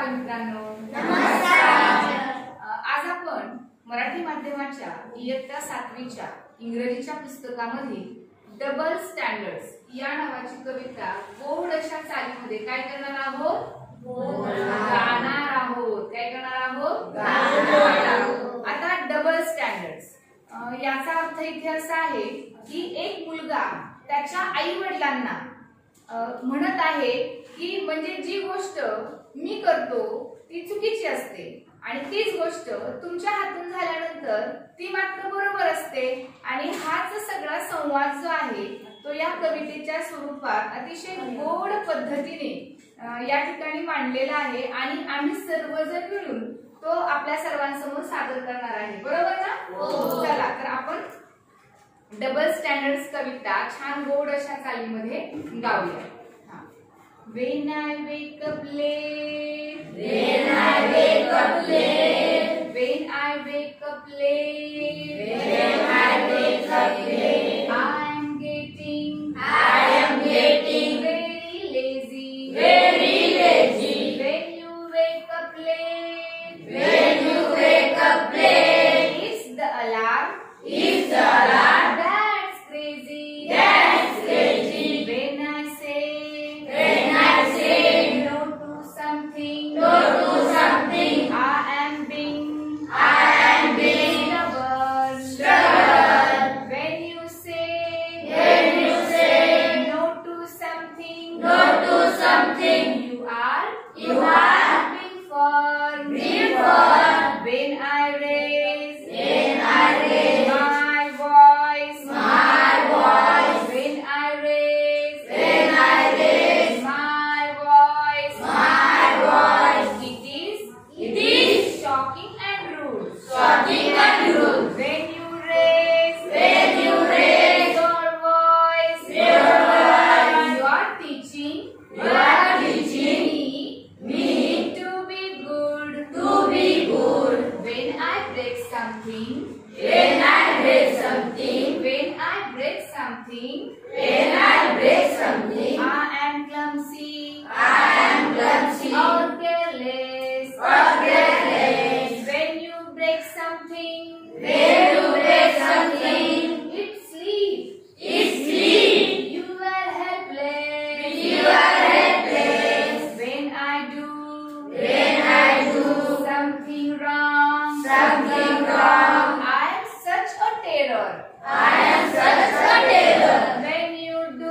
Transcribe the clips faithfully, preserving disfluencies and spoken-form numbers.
मित्रांनो, नमस्कार. आज आपण मराठी माध्यमाच्या इयत्ता सातवीच्या इंग्रजीच्या पुस्तकामध्ये डबल स्टँडर्ड्स या नावाची कविता गोड अशा चालीमध्ये काय करणार आहोत? गाणार आहोत. काय करणार आहोत? गाणार आहोत. आता डबल स्टँडर्ड्स याचा अर्थ इथे असा आहे की एक मुलगा त्याच्या आई वडिलांना म्हणत आहे की म्हणजे जी गोष्ट मी करतो ती चुकीची असते आणि तीच गोष्ट तुमच्या हातून झाल्यानंतर ती मात्र बरोबर असते. आणि हाच सगळा संवाद जो आहे तो या कवितेच्या स्वरूपात अतिशय गोड पद्धतीने या ठिकाणी मांडलेला आहे आणि आम्ही सर्वजण मिळून तो आपल्या सर्वांसमोर सादर करणार आहे. बरोबर ना? चला तर आपण डबल स्टँडर्ड्स कविता छान गोड अशा चालीमध्ये गाऊया. When I wake up late, when I wake up late, when I wake up late, when I wake up late, I am getting, I am getting very lazy, very lazy. When you wake up late, when you wake up late, it's the alarm, it's the alarm, that's crazy, that's crazy. When I say, when I say no to something, no to something, I am being, I am being stubborn. stubborn. When you say, When you say no to something, no to something, you are, you are being firm. being firm. When I raise, When I raise my voice, my voice, when I raise, when I raise my voice, my voice, it is, it is shocking and rude. shocking and rude. When you raise, When you raise your voice, your voice, you are teaching, you are teaching me, me to be good. to be good. When I break something, When I break something, when I break something, when I break something, I am clumsy, I am clumsy or careless. or careless. When you break something, When you break something, it's sleep. it's sleep. You are helpless. You are helpless. When I do, When I do something wrong, something wrong, I am such a terror. I am such a terror. When you do,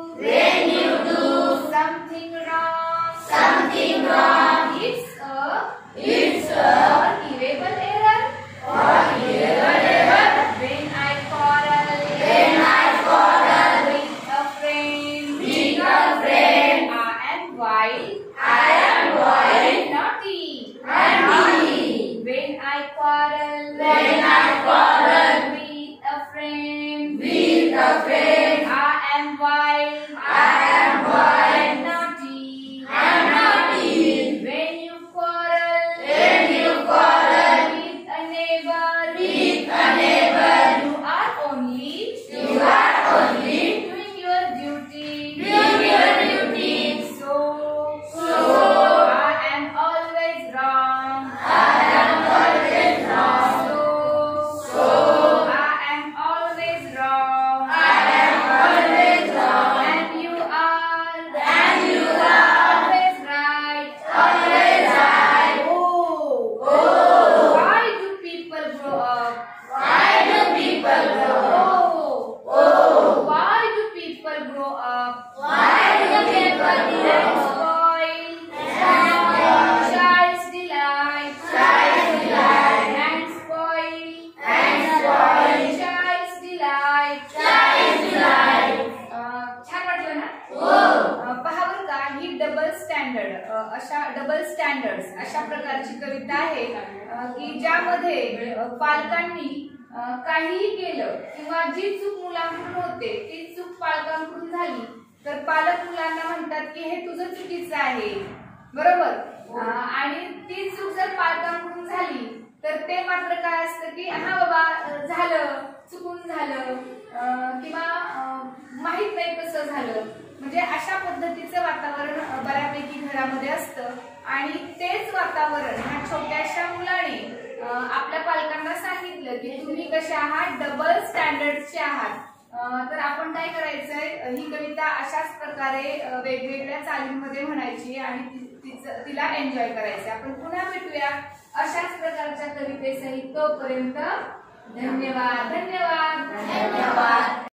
When you do something wrong, something wrong, it's a it's a forgivable error. forgivable error. When I quarrel, When I quarrel with a friend, with a friend, I am wild, I am wild naughty. and naughty. When I quarrel, When I quarrel with a friend, with a friend, I am wild, I am wild naughty. and naughty. When you quarrel, When you quarrel with a neighbor, with a neighbor, you are only you are only doing your duty. doing your duty. So, So, I am always wrong. I am always wrong. So, So, I am always wrong. I am always wrong. And you are, And you are always right. always right. Oh, Oh, why do people grow up? why do people grow up? Oh, Oh, why do people grow up? why do people grow And up? spoil spoil child's delight. child's delight. And spoil And spoil child's delight. child's delight. अं, छान वाटलं ना? Oh, अं, पहा बरं का, ही double standard अशा double standards अशा प्रकारची कविता आहे अं, की ज्यामध्ये अं, पालकांनी अं, काहीही केलं किंवा जी चूक मुलांकडून होते ती चूक पालकांकडून झाली तर पालक मुलांना म्हणतात की हे तुझं चुकीचं आहे. बरोबर? अं, आणि ती चूक जर पालकांकडून झाली तर ते मात्र काय असतं की हा बाबा अं, झालं, चुकून झालं अं, किंवा अं, माहित नाही कसं झालं. म्हणजे अशा पद्धतीचं वातावरण बऱ्यापैकी घरामध्ये असतं आणि तेच वातावरण ह्या छोट्याशा मुलाने आपल्या पालकांना सांगितलं की तुम्ही कसे आहात, डबल स्टँडर्डचे आहात. तर आपण काय करायचंय, ही कविता अशाच प्रकारे वेगवेगळ्या चालींमध्ये म्हणायची आणि तिला एन्जॉय करायचं. आपण पुन्हा भेटूया अशाच प्रकारच्या कवितेसहित. तोपर्यंत धन्यवाद. धन्यवाद. धन्यवाद.